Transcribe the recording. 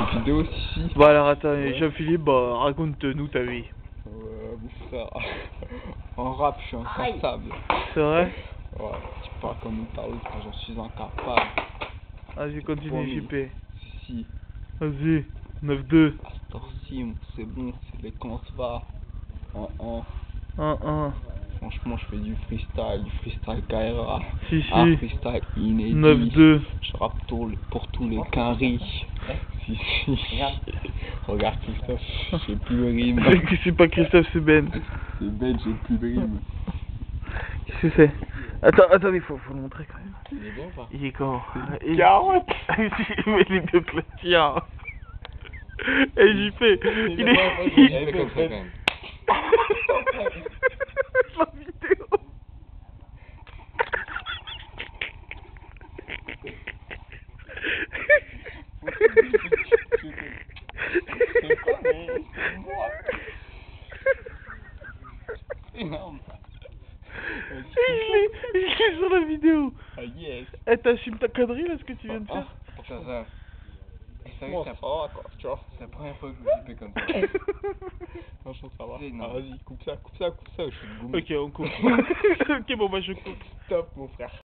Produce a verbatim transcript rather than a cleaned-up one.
une vidéo aussi. Bah alors attends, Ouais. Jean-Philippe, bah raconte-nous ta vie. Euh, mon frère, en rap, je suis incassable. C'est vrai? Ouais, tu parles comme une taroute, j'en suis incapable. Vas-y, continue, Promis. J P. Si, si. Vas-y, neuf deux. À cette heure-ci, c'est bon, c'est les quand se va. En un. un un. Franchement, je fais du freestyle, du freestyle K R A. Si, si. Un freestyle inédit. neuf deux. Je rappe pour, pour tous les quinries. Si, si. Regarde Christophe, j'ai plus de rime. C'est pas Christophe, c'est Ben. C'est bête, j'ai plus de rime. Qu'est-ce que c'est? Attends, attends, il faut, faut le montrer quand même. Il est bon ou pas? Il est comment? Il... Carotte. Mais les deux tiens. Et J P, il est... Il est comme ça quand même. La vidéo. Énorme. Je l'ai sur la vidéo. Ah yes. Eh, t'assumes ta connerie là, ce que tu viens de faire? Ah, ça, ça. C'est vrai que ça va quoi, tu vois. C'est la première fois que je me fais comme ça. Franchement, ça va. Ah, vas-y, coupe ça, coupe ça, coupe ça, je suis de goût. Ok, on coupe. Ok, bon, bah je coupe. Stop, mon frère.